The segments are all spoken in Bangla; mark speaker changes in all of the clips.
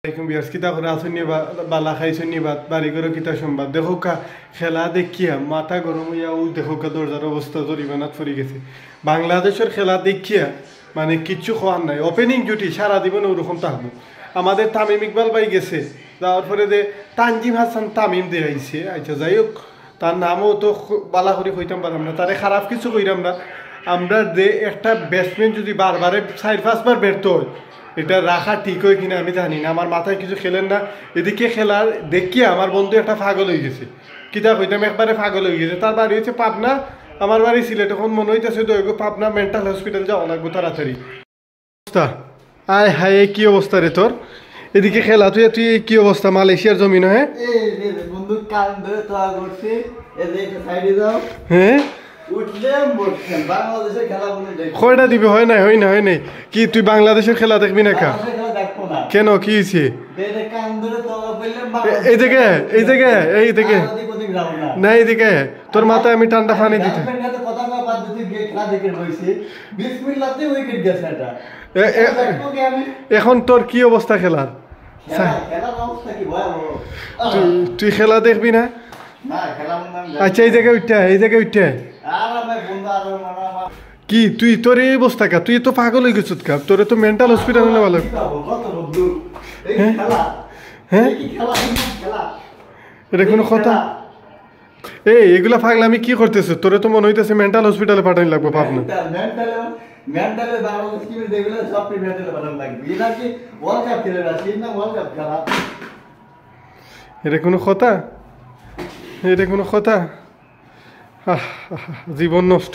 Speaker 1: কিতা করে আসুন বালা খাইছুন নিবাদ বাড়ি করে কিতা সংবাদ দেখো কা খেলা দেখিয়া মাথা গরম হইয়া ও দেখো কা দরজার অবস্থা জরিমানাত পড়ে গেছে। বাংলাদেশের খেলা দেখিয়া মানে কিচ্ছু খোয়ার নাই, ওপেনিং জুটি সারা জীবন ওরকম থাকবো। আমাদের তামিম ইকবাল ভাই গেছে, যাওয়ার পরে যে তানজিম হাসান তামিম দিয়ে আইছে, আচ্ছা যাই হোক তার নামও তো বালা করে কইতাম পারলাম না, তারে খারাপ কিছু কইরাম না। আমরা যে একটা ব্যাটসম্যান যদি বারবারে 4-5 বার ব্যর্থ হয় এটা রাখা ঠিক হয় কিনা আমি জানি না, আমার মাথায় কিছু খেলেন না। এদিকে খেলার দেখিয়া আমার বন্ধু একটা পাগল হয়ে গেছে, কিতা কইতাম একবারে পাগল হয়ে গেছে। তার বাড়ি হচ্ছে পাবনা, আমার বাড়ি সিলেট। এখন মনে হইতেছে দৈগো পাবনা মেন্টাল হসপিটাল যাওয়া লাগবো তাড়াতাড়ি। অবস্থা আয় হায় কি অবস্থা রে তোর? এদিকে খেলা তুই তুই কি অবস্থা? মালয়েশিয়ার জমিন হ্যাঁ হ্যাঁ কয়টা দিবি? হয় নাই হয় নাই হয় নাই। কি তুই বাংলাদেশের খেলা দেখবি না? কেন কি হয়েছে? এই দিকে এই দিকে এই দিকে না এই দিকে তোর মাথায় আমি ঠান্ডা পানি দিতে। এখন তোর কি অবস্থা খেলার? তুই খেলা দেখবি না? আচ্ছা এই জায়গায় উঠতে এই জায়গায় উঠতে কি তুই তোর এই অবস্থা কা? তুই তো পাগল হয়ে গেছিস কা? তোর তো মেন্টাল হসপিটাল নেওয়া লাগবে। হ্যাঁ এটা কোনো কথা? এই এগুলা পাগলা আমি কি করতেছে? তোরে তো মনে হইতেছে মেন্টাল হসপিটালে পাঠানি লাগবে পাবনা। এটা কোনো কথা? এটা কোনো কথা? জীবন নষ্ট।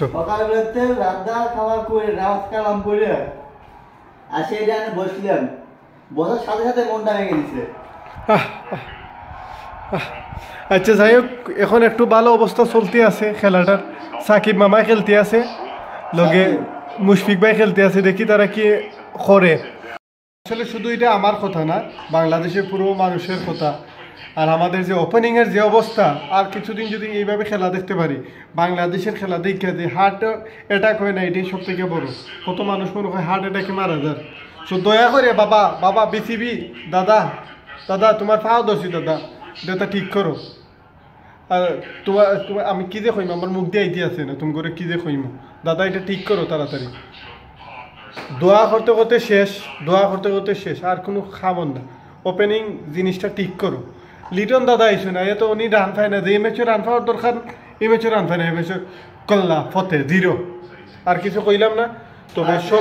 Speaker 1: আচ্ছা যাই হোক, এখন একটু ভালো অবস্থা চলতে আছে খেলাটার। সাকিব মামা খেলতে আছে, লগে মুশফিক ভাই খেলতে আছে, দেখি তারা কি করে। আসলে শুধু এটা আমার কথা না, বাংলাদেশের পুরো মানুষের কথা। আর আমাদের যে ওপেনিংয়ের যে অবস্থা, আর কিছুদিন যদি এইভাবে খেলা দেখতে পারি, বাংলাদেশের খেলা দেখে যে হার্ট অ্যাটাক হয় না, এটাই সব থেকে বড়। কত মানুষ মনে হয় হার্ট অ্যাটাকে মারা যায়। সো দয়া করে বাবা বাবা বিসিবি দাদা দাদা তোমার পাও দোষী দাদা, এটা ঠিক করো। আর তোমার আমি কি যে কইম, আমার মুখ দিয়ে আইতে আছে না, তুমি করে কি যে কইম দাদা, এটা ঠিক করো তাড়াতাড়ি। দোয়া করতে করতে শেষ, দোয়া করতে করতে শেষ, আর কোনো খাবন না। ওপেনিং জিনিসটা ঠিক করো। লিটন দাদা আইসো না, এ তো উনি রান পায় না, যে এই ম্যাচে রান পাওয়ার দরকার এই ম্যাচে রান পায় না, এই ম্যাচে কল্লা ফতে 0। আর কিছু কইলাম না। তবে সব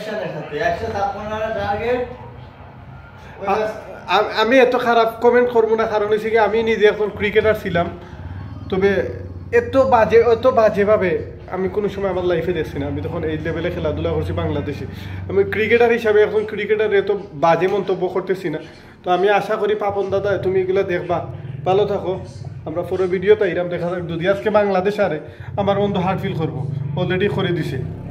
Speaker 1: আমি এত খারাপ কমেন্ট করবো না, কারণ হচ্ছে কি আমি নিজে এখন ক্রিকেটার ছিলাম। তবে এত বাজেভাবে আমি কোনো সময় আমার লাইফে দেখছি না। আমি তখন এই লেভেলে খেলাধুলা করছি বাংলাদেশে, আমি ক্রিকেটার হিসাবে এখন ক্রিকেটার এত বাজে মন্তব্য করতেছি না। তো আমি আশা করি পাপন দাদা তুমি এগুলো দেখবা, ভালো থাকো। আমরা পুরো ভিডিওতে এরকম দেখা যাক, যদি আজকে বাংলাদেশ আরে আমার বন্ধু হার্ট ফিল করবো, অলরেডি করে দিছে।